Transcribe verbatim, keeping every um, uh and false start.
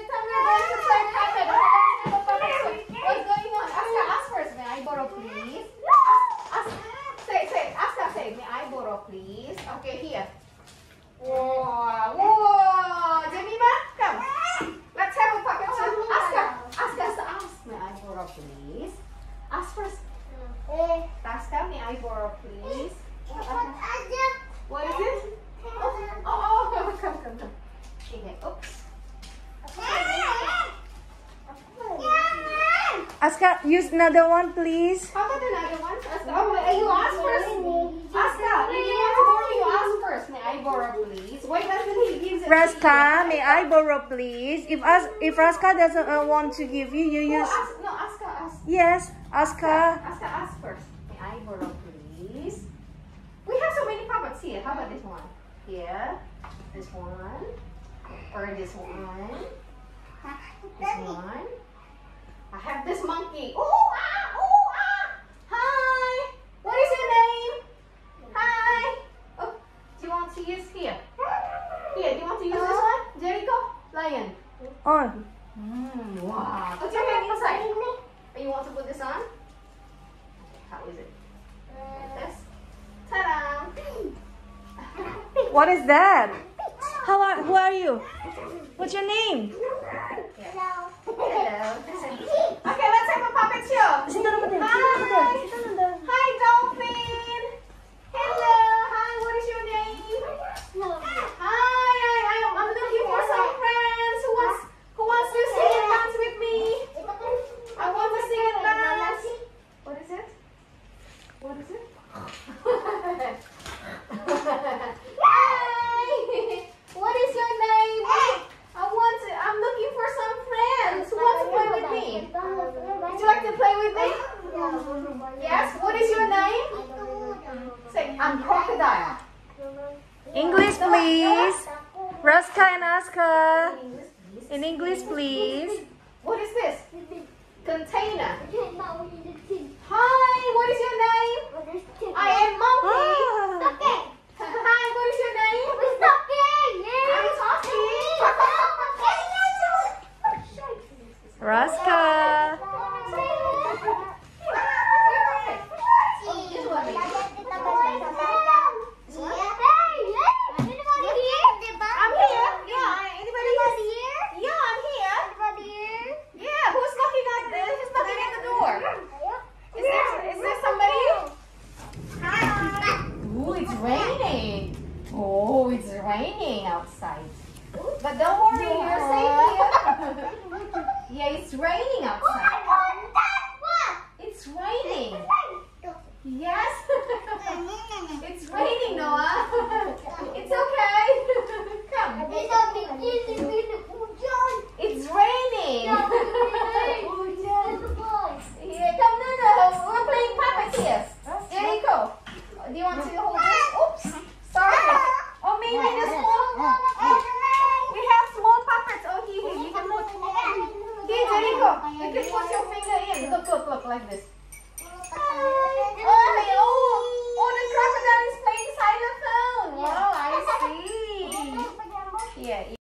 time we're going to play puppet. What's going on? Aska, ask first. May I borrow, please? Ask, ask. Say, say. Aska, say. May I borrow, please? Okay, here. Whoa, whoa. Jemima, come. Let's have a puppet show. Aska, Aska, ask. May I borrow, please? Ask first. Aska, may I borrow, please? What is it? Oh, oh, oh, come, come, come. Okay, oops. Aska, use another one, please. How about another one? Aska, oh, wait, you ask first. Aska, if you want to borrow, you ask first. May I borrow, please? Why doesn't he give it? Raska, may I borrow, please? If As if Raska doesn't uh, want to give you, you No, use. ask, no, Aska, ask. Yes, Aska. Aska, ask first. May I borrow, please? We have so many puppets here. How about this one? Here, this one, or this one, this one. I have this monkey. Oh, ah, oh, ah. Hi. What is your name? Hi. Oh, do you want to use here? Here, do you want to use this one? Jericho? Lion. On. Mm, wow. Put your hand inside. And you want to put this on? Okay, how is it? Like this. Ta-da. What is that? How are, who are you? What's your name? Hello. Okay, let's have a puppet show. Sit down over there. Hi. Sit down over there. Sit down over there. Hi, Dolphin. Hello. Hi, what is your name? Hi, I, I, I'm looking for some friends. Who wants, who wants to sing and dance with me? I want to sing and dance. What is it? What is it? Hi. What is your name? I want to, I'm looking for some friends. Who wants to play with me? Would you like to play with me? Yes. What is your name? Say, I'm Crocodile. English, please. Raska and Aska. In English, please. What is this? Container. Hi, what is your name? I am Monkey. Ah. Hi, what is your name? I'm Toffee. Raska. I'm here. Yeah, anybody here? Yeah, I'm here. Yeah, who's knocking at the, who's knocking at the door? Is there, is there somebody? Hi. Ooh, it's raining. Oh, it's raining outside. But don't worry, you're safe here. Yeah, it's raining outside. It's raining. Yes. It's raining, Noah. It's okay. Come. It's raining. Yeah, come, no, no. We're playing puppets here. Jericho, do you want to hold this? Oops. Sorry. Oh, maybe this small. We have small puppets. Oh, here, here. You can put. Here, Jericho. You can put your finger in. Look, look, look, like this. Oh, oh, oh, the crocodile is playing xylophone. Wow, I see. Yeah.